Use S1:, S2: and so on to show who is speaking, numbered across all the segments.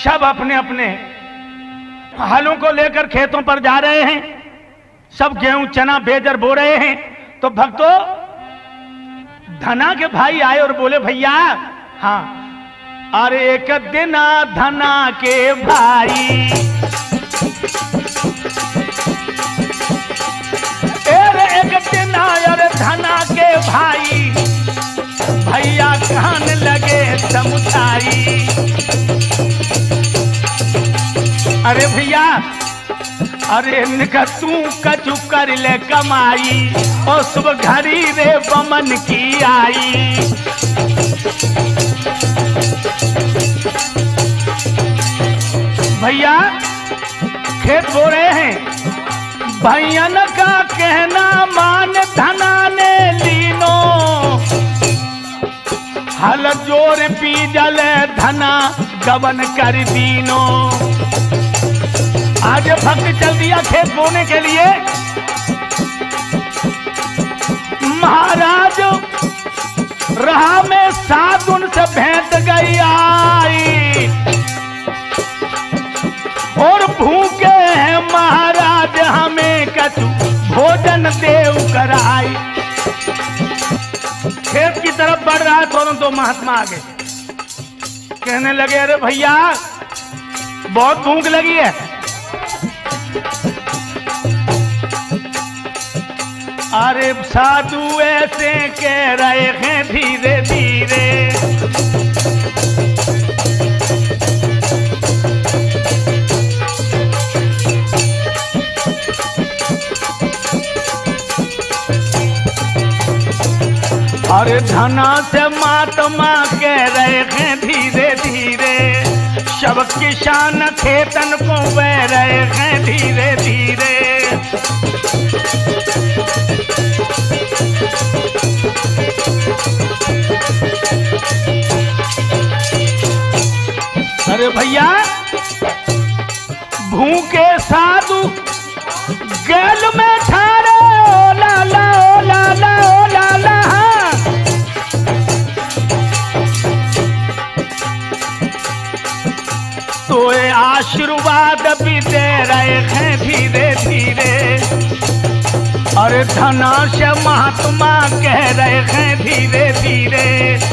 S1: सब अपने अपने हलों को लेकर खेतों पर जा रहे हैं। सब गेहूं चना बेजर बो रहे हैं। तो भक्तों, धना के भाई आए और बोले, भैया हाँ, अरे एक दिन धना के भाई, अरे एक दिन अरे धना के भाई, भैया कान लगे समुदाई। अरे भैया, अरे निका तू कछु कर ले कमाई, और सुबह घड़ी रे बमन की आई। भैया खेत बो रहे हैं, भैयन का कहना मान धना ने लीनो, हल जोर पी जले धना गबन कर दीनो। आज भक्त चल दिया खेत बोने के लिए। महाराज राह में साधुन से भेंट गई आई, और भूखे हैं महाराज हमें कछु भोजन देव कराई। खेत की तरफ बढ़ रहा है, तो महात्मा आ गए। कहने लगे, अरे भैया बहुत भूख लगी है। अरे साधु ऐसे कह रहे हैं धीरे धीरे, अरे धना से महात्मा कह रहे हैं धीरे धीरे, सब किसान खेतन को बह रहे हैं धीरे धीरे। अरे भैया, भूखे साधु गैल में ठारे, ओ लाला ओ लाला ओ लाला। तो आशीर्वाद भी दे रहे हैं धीरे धीरे, और धना से महात्मा कह रहे हैं धीरे धीरे।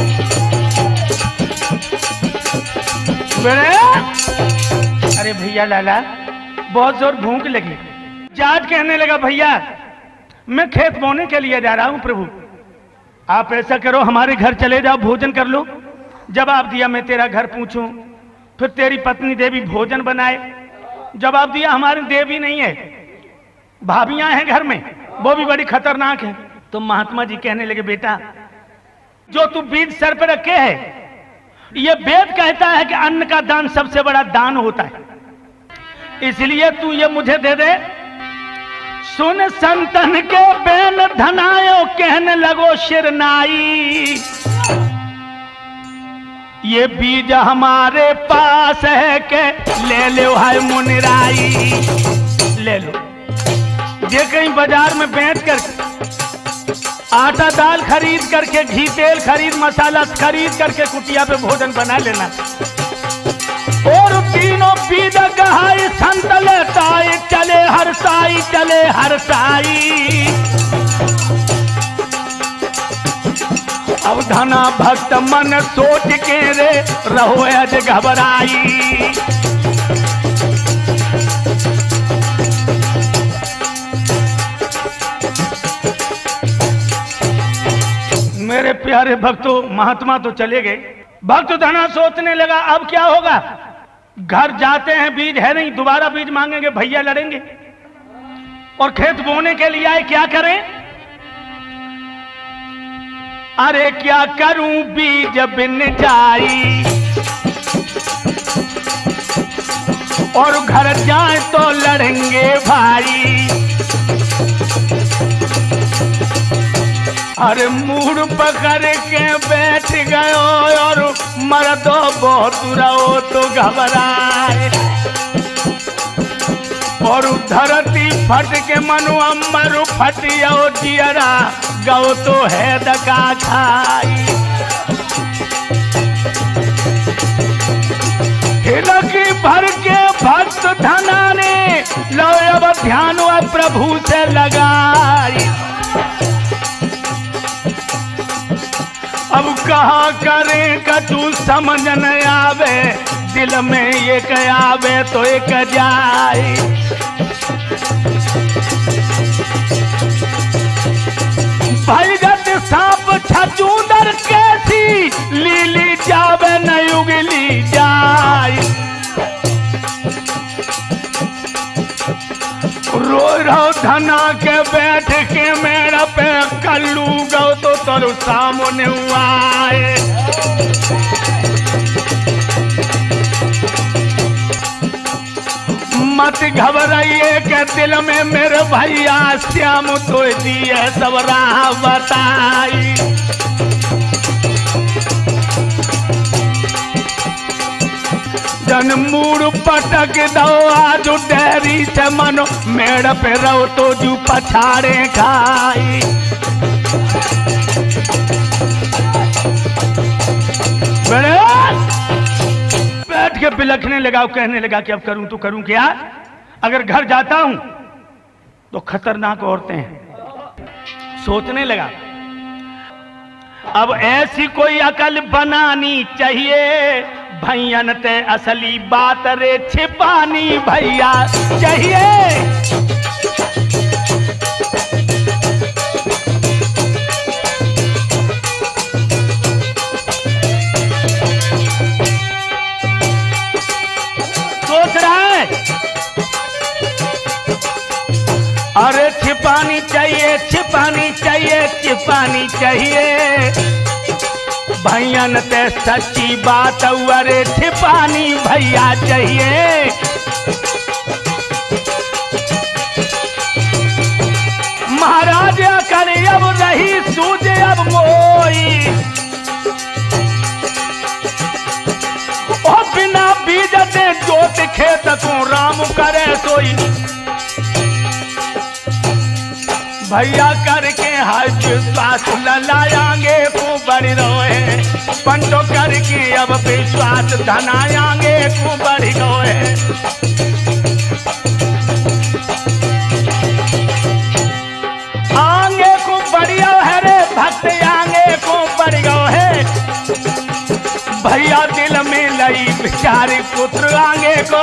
S1: अरे भैया लाला, बहुत जोर भूख लगी। जाट कहने लगा, भैया मैं खेत बोने के लिए जा रहा हूं प्रभु, आप ऐसा करो हमारे घर चले जाओ, भोजन कर लो। जवाब दिया, मैं तेरा घर पूछूं, फिर तेरी पत्नी देवी भोजन बनाए। जवाब दिया, हमारी देवी नहीं है, भाभियां हैं घर में, वो भी बड़ी खतरनाक है। तो महात्मा जी कहने लगे, बेटा जो तू बीज सर पर रखे है, ये वेद कहता है कि अन्न का दान सबसे बड़ा दान होता है, इसलिए तू ये मुझे दे दे। सुन संतन के बेन धनायो, कहने लगो शिरनाई, ये बीज हमारे पास है के ले लो है मुनिराई, ले लो। ये कहीं बाजार में बेच कर आटा दाल खरीद करके, घी तेल खरीद, मसाला खरीद करके कुटिया पे भोजन बना लेना। और तीनों बीज गहाई संत लेताई, चले हरसाई चले हरसाई। अब धना भक्त मन सोच के रे रहो अज घबराई। मेरे प्यारे भक्तों, महात्मा तो चले गए। भक्त धना सोचने लगा, अब क्या होगा। घर जाते हैं, बीज है नहीं, दोबारा बीज मांगेंगे, भैया लड़ेंगे। और खेत बोने के लिए आए, क्या करें। अरे क्या करूं बीज बिन जाई, और घर जाए तो लड़ेंगे भाई। अरे मूड पकड़ के बैठ गयो, और मर्दो बहुत रहो तो घबराए। और धरती फट के मनु अम्बर फटियो, जियरा गौ तो है दका खाई। हिलकी ध्यान प्रभु से लगाई। अब कहा करें कटु समझ न आवे, दिल में एक आवे तो एक जाए। भाई गत सांप छचूंदर कैसी, लीली जावे न उगली जाए। रो रहो धना के बैठ के मेरा पे कल्लू गो तो तोर सामने आए। मत घबराइए के दिल में मेरे भैया श्याम तो दिए सब राह बताई। जन मूड पटक दो आज डेरी से मनो, मेड़ पे रहो तो जू पछाड़े खाई। बैठ के बिलखने लगा, कहने लगा कि अब करूं तो करूं क्या, अगर घर जाता हूं तो खतरनाक औरतें हैं। सोचने लगा अब ऐसी कोई अकल बनानी चाहिए, भैयन ते असली बात रे छिपानी भैया चाहिए। सोच रहा है अरे छिपानी चाहिए, छिपानी चाहिए, छिपानी चाहिए, भैयन ते सच्ची बात अरे छिपानी भैया चाहिए। महाराज अकल अब रही सूझे अब मोई, और बिना बीजते जोत खेत को राम करे सोई। भैया करके हज विश्वास लायांगे को बड़ी रोए, पंडो करके अब विश्वास धनायांगे को बड़ी रोए। आंगे को बढ़िया है रे भक्त, आंगे को बड़ी है भैया, दिल में लई बिचारी पुत्र आंगे को।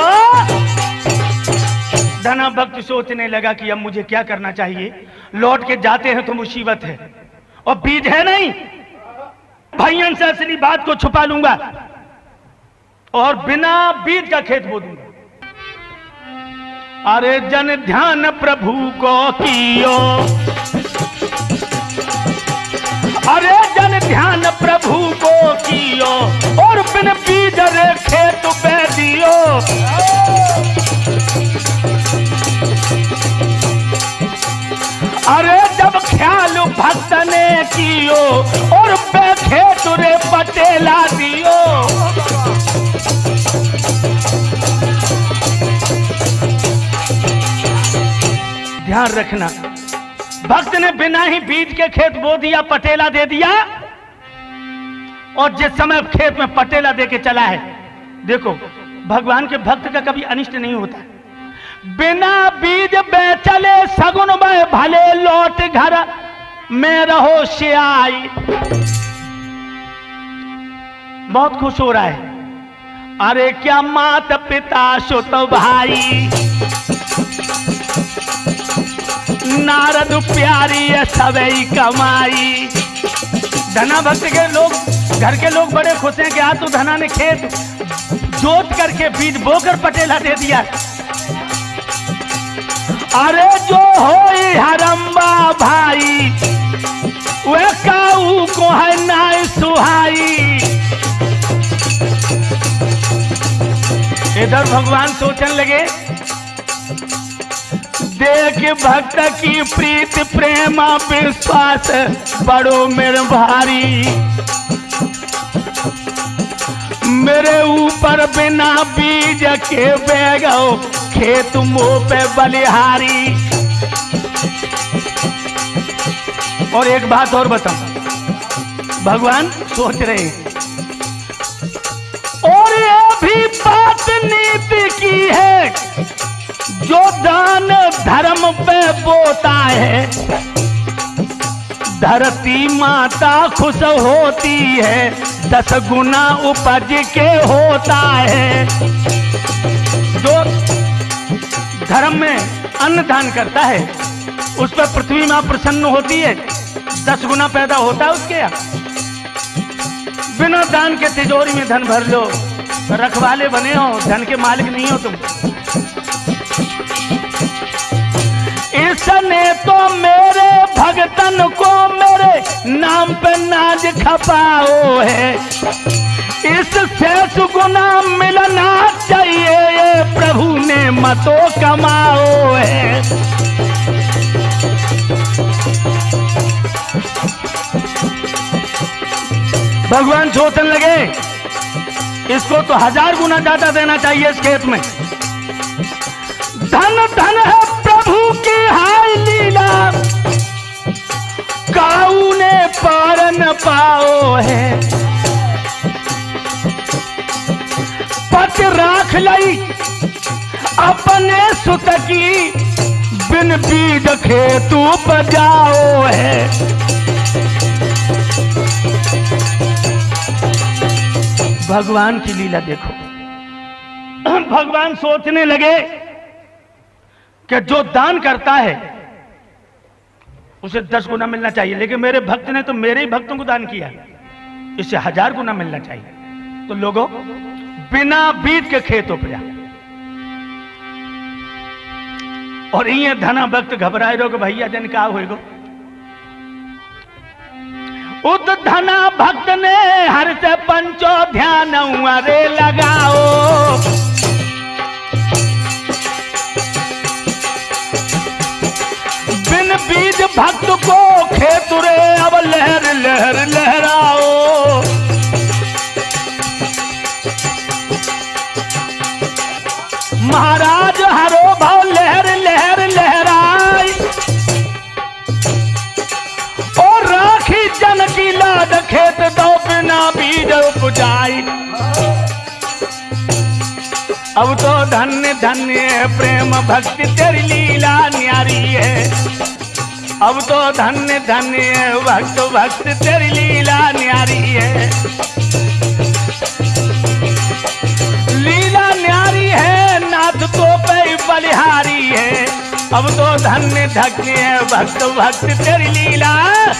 S1: धना भक्त सोचने लगा कि अब मुझे क्या करना चाहिए, लौट के जाते हैं तो मुसीबत है और बीज है नहीं, भैयन से असली बात को छुपा लूंगा और बिना बीज का खेत बो दूंगा। अरे जन ध्यान प्रभु को कियो, अरे जन ध्यान प्रभु को कियो, और बिन बीज रे खेत पे दियो। अरे जब ख्याल भक्त ने कियो, और पे खेत रे पटेला दियो। ध्यान रखना, भक्त ने बिना ही बीज के खेत बो दिया, पटेला दे दिया, और जिस समय खेत में पटेला दे के चला है, देखो भगवान के भक्त का कभी अनिष्ट नहीं होता। बिना बीज बे चले सगुन में भले, लौट घर में रहो श्याई। बहुत खुश हो रहा है। अरे क्या माता पिता सुत भाई, नारद प्यारी सवई कमाई। धना भक्त के लोग, घर के लोग बड़े खुश हैं कि आज तो धना ने खेत जोत करके बीज बोकर पटेला दे दिया। अरे जो होई हरम्बा भाई, वे काऊ को है नाय सुहाई। इधर भगवान सोचने लगे, देख भक्त की प्रीत प्रेम विश्वास बड़ो मेरे भारी, मेरे ऊपर बिना बीज के बेगो खेत मुंह पे बलिहारी। और एक बात और बताऊं, भगवान सोच रहे हैं, और ये भी बात नीति की है, जो दान धर्म पे बोता है, धरती माता खुश होती है, 10 गुना उपज के होता है। जो धर्म में अन्न दान करता है उस पर पृथ्वी मां प्रसन्न होती है, 10 गुना पैदा होता है उसके यहाँ। बिना दान के तिजोरी में धन भर लो, रखवाले बने हो, धन के मालिक नहीं हो तुम। इसने तो मेरे भगतन को मेरे नाम पे नाज खपाओ है, इससे सुगुना मिलना चाहिए, ये प्रभु ने मतो कमाओ है। भगवान सोचने लगे इसको तो 1000 गुना ज्यादा देना चाहिए इस खेत में। धन धन है प्रभु की हाय लीला, काऊ ने पार न पाओ है। पत राख लई अपने सुत की, बिन बीज खेतू बजाओ है। भगवान की लीला देखो। भगवान सोचने लगे कि जो दान करता है उसे 10 गुना मिलना चाहिए, लेकिन मेरे भक्त ने तो मेरे ही भक्तों को दान किया, इससे 1000 गुना मिलना चाहिए। तो लोगों बिना बीज के खेत उपजा, और ये धना भक्त घबराए रहो भैया जन का होएगो। उद धना भक्त ने हर से पंचो ध्यान अरे लगाओ, बिन बीज भक्त को खेत रे अब लहर लहर लहराओ। महाराज हरो भाव लहर लहर लहराई, और राखी जन की लाद खेत दो बिना बीज उपजाई। अब तो धन्य धन्य प्रेम भक्ति तेरी लीला न्यारी है, अब तो धन्य धन्य भक्त भक्ति तेरी लीला न्यारी है। लीला न्यारी है नाथ तो पे बलिहारी है, अब तो धन्य धन्य भक्त भक्ति तेरी लीला।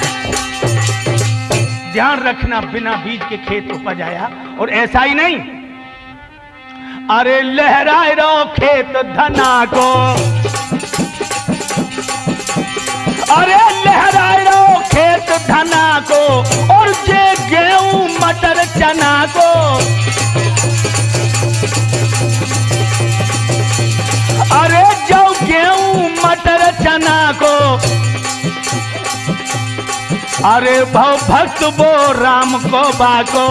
S1: ध्यान रखना बिना बीज के खेत उपजाया, और ऐसा ही नहीं, अरे लहराए रहो खेत धना को, अरे लहराए रहो खेत धना को, और जे गेहूं मटर चना को। अरे जो गेहूं मटर चना को, अरे भव भक्त वो राम को बाको,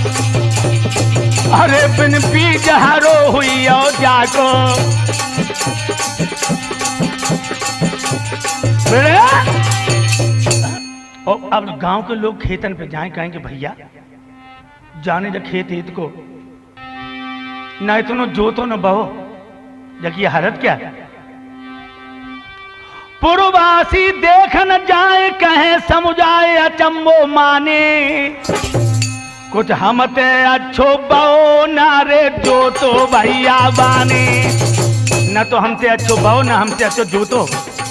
S1: अरे बिन बीज हरो हुई और जाको। और अब गांव के लोग खेतन पे जाएं, कहेंगे भैया जाने जब खेत हित को ना इतनो जोतो न बहो, जबकि हरत क्या है। पुरवासी देख न जाए कहे समुझाए अचंबो माने, कुछ हमते अच्छो बहो नारे जो तो भैया बाने। न तो हमसे अच्छो बहो न हमसे अच्छो जो तो।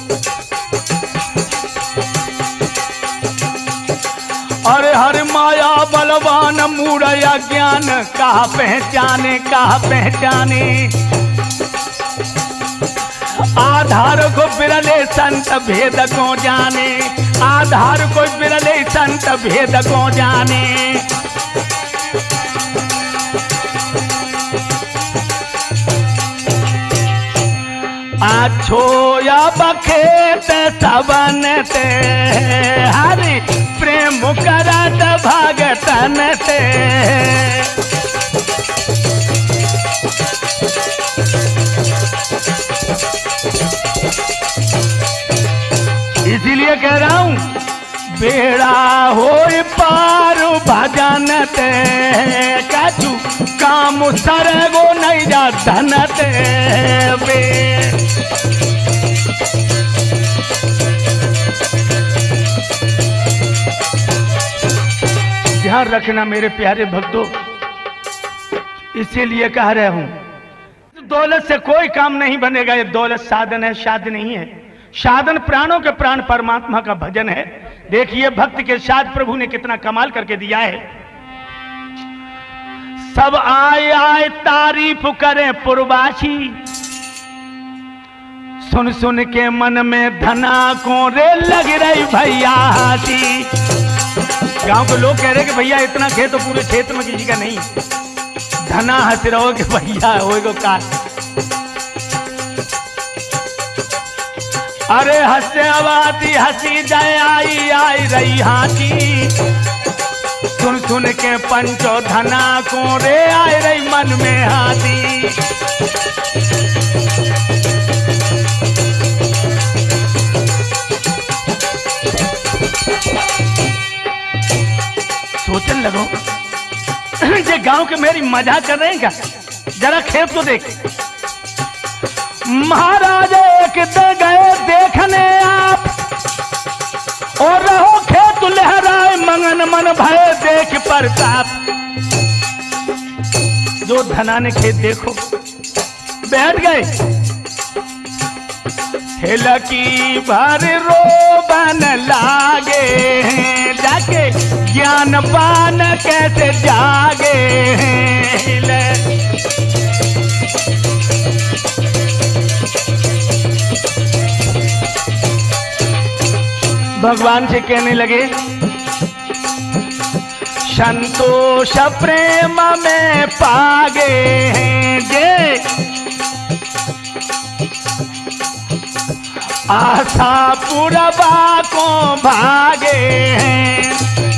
S1: अरे हर माया बलवान मूढ़या ज्ञान, कहा पहचाने कहा पहचाने। आधार को बिरले संत भेद को जाने, आधार को बिरले संत भेद को जाने। आछो या बखेत सबन ते, हरि प्रेम करत भगतन ते। इसीलिए कह रहा हूं बेड़ा होय पार भजन ते, कछु काम सरगो नहीं जा धन देवे। ध्यान रखना मेरे प्यारे भक्तों, इसीलिए कह रहे हूं, दौलत से कोई काम नहीं बनेगा। ये दौलत साधन है, साधन नहीं है। साधन प्राणों के प्राण परमात्मा का भजन है। देखिए भक्त के साथ प्रभु ने कितना कमाल करके दिया है। सब आए आए तारीफ करें पुरवासी, सुन सुन के मन में धना को रे लग रही भैया हाथी। गांव के लोग कह रहे कि भैया इतना खेत तो पूरे क्षेत्र में किसी का नहीं। धना हंस रहो कि भैया होएगो का। अरे हंसे आवाती हंसी जाए आई आई रही हाथी, सुन सुन के पंचो धना को रे आए रही मन में हाथी। सोचने लगो ये गांव के मेरी मजाक कर रहे हैं क्या? जरा खेत को देख। महाराज एक दे गए देखने आप, और रहो खेत लहराए मंगन मन भय देख प्रताप। जो धना ने खेत देखो बैठ गए, लकी भर रोबन लागे, जाके ज्ञान पान कैसे जागे। भगवान से कहने लगे, संतोष प्रेम में पागे हैं जे, आशा पुरबा को भागे हैं।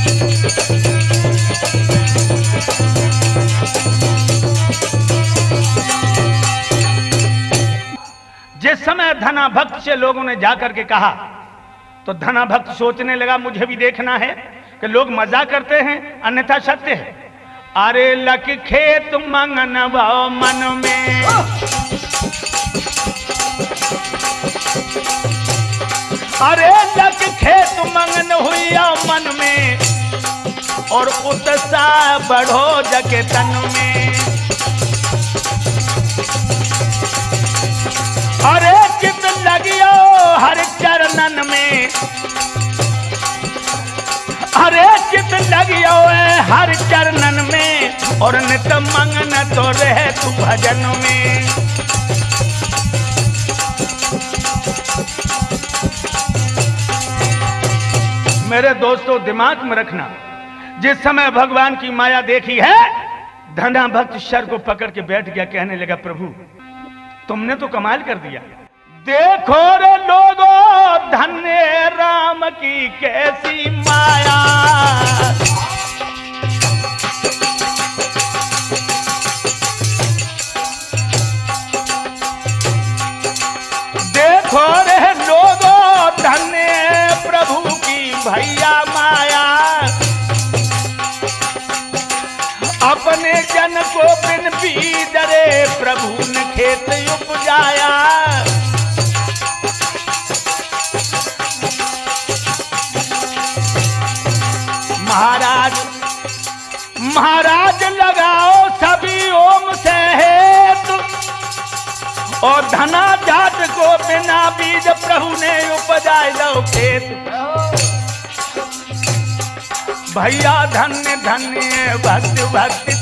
S1: जिस समय धना भक्त से लोगों ने जाकर के कहा, तो धना भक्त सोचने लगा मुझे भी देखना है कि लोग मजाक करते हैं अन्यथा सत्य है। अरे लक खेत मंगन भाव मन में, अरे लक खेत मंगन हुई मन में, और उत्साह बढ़ो जके तन में। अरे चित लगियो हर चरणन में, अरे चित लगियो हर चरणन में, और नित मंगन तो रहे तू भजन में। मेरे दोस्तों दिमाग में रखना, जिस समय भगवान की माया देखी है, धना भक्त सर को पकड़ के बैठ गया, कहने लगा प्रभु तुमने तो कमाल कर दिया। देखो रे लोगों धन्य राम की कैसी माया, देखो रे लोगों धन्य प्रभु की भैया माया। अपने जन को बिन बीज रे प्रभु ने खेत उपजाया। महाराज महाराज लगाओ सभी ओम से हेतु, और धना जात को बिना बीज प्रभु ने उपजाए लो खेत। भैया धन्य धन्य भक्त भक्ति